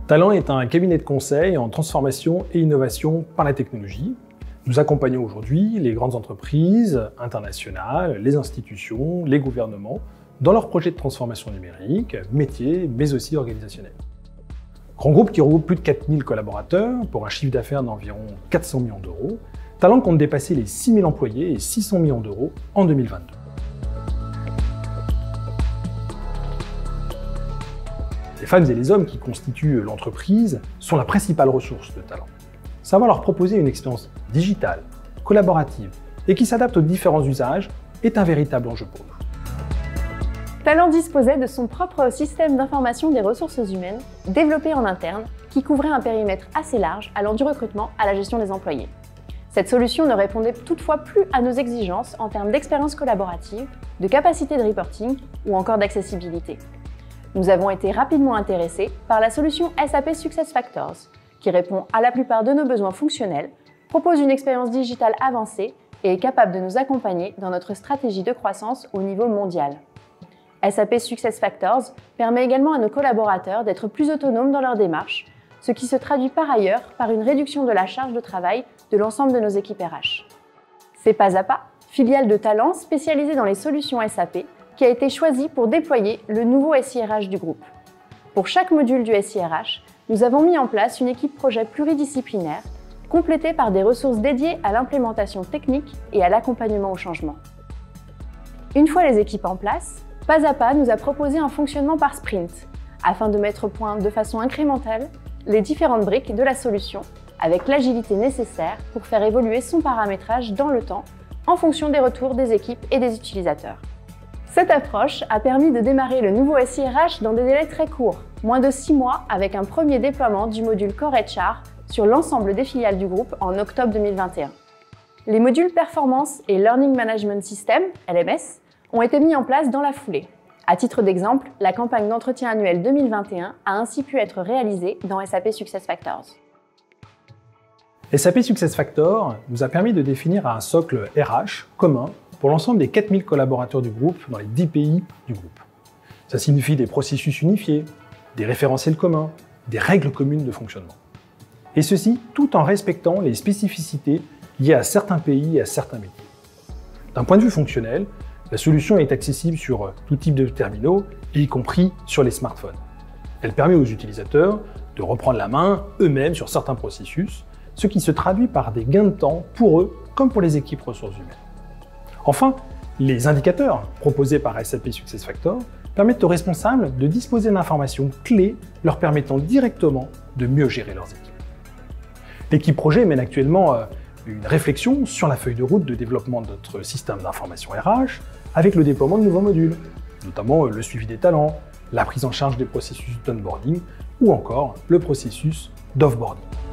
Talent est un cabinet de conseil en transformation et innovation par la technologie. Nous accompagnons aujourd'hui les grandes entreprises internationales, les institutions, les gouvernements dans leurs projets de transformation numérique, métiers, mais aussi organisationnels. Grand groupe qui regroupe plus de 4000 collaborateurs pour un chiffre d'affaires d'environ 400 millions d'euros. Talent compte dépasser les 6000 employés et 600 millions d'euros en 2022. Les femmes et les hommes qui constituent l'entreprise sont la principale ressource de Talent. Savoir leur proposer une expérience digitale, collaborative et qui s'adapte aux différents usages est un véritable enjeu pour nous. Talent disposait de son propre système d'information des ressources humaines, développé en interne, qui couvrait un périmètre assez large allant du recrutement à la gestion des employés. Cette solution ne répondait toutefois plus à nos exigences en termes d'expérience collaborative, de capacité de reporting ou encore d'accessibilité. Nous avons été rapidement intéressés par la solution SAP SuccessFactors, qui répond à la plupart de nos besoins fonctionnels, propose une expérience digitale avancée et est capable de nous accompagner dans notre stratégie de croissance au niveau mondial. SAP SuccessFactors permet également à nos collaborateurs d'être plus autonomes dans leur démarche, ce qui se traduit par ailleurs par une réduction de la charge de travail de l'ensemble de nos équipes RH. C'est Pasapa, filiale de Talent spécialisée dans les solutions SAP, qui a été choisi pour déployer le nouveau SIRH du groupe. Pour chaque module du SIRH, nous avons mis en place une équipe projet pluridisciplinaire, complétée par des ressources dédiées à l'implémentation technique et à l'accompagnement au changement. Une fois les équipes en place, Pasapa nous a proposé un fonctionnement par sprint, afin de mettre au point de façon incrémentale les différentes briques de la solution, avec l'agilité nécessaire pour faire évoluer son paramétrage dans le temps, en fonction des retours des équipes et des utilisateurs. Cette approche a permis de démarrer le nouveau SIRH dans des délais très courts, moins de 6 mois, avec un premier déploiement du module Core HR sur l'ensemble des filiales du groupe en octobre 2021. Les modules Performance et Learning Management System, LMS, ont été mis en place dans la foulée. À titre d'exemple, la campagne d'entretien annuel 2021 a ainsi pu être réalisée dans SAP SuccessFactors. SAP SuccessFactors nous a permis de définir un socle RH commun pour l'ensemble des 4000 collaborateurs du groupe dans les 10 pays du groupe. Ça signifie des processus unifiés, des référentiels communs, des règles communes de fonctionnement. Et ceci tout en respectant les spécificités liées à certains pays et à certains métiers. D'un point de vue fonctionnel, la solution est accessible sur tout type de terminaux, y compris sur les smartphones. Elle permet aux utilisateurs de reprendre la main eux-mêmes sur certains processus, ce qui se traduit par des gains de temps pour eux comme pour les équipes ressources humaines. Enfin, les indicateurs proposés par SAP SuccessFactors permettent aux responsables de disposer d'informations clés leur permettant directement de mieux gérer leurs équipes. L'équipe projet mène actuellement une réflexion sur la feuille de route de développement de notre système d'information RH avec le déploiement de nouveaux modules, notamment le suivi des talents, la prise en charge des processus d'onboarding ou encore le processus d'offboarding.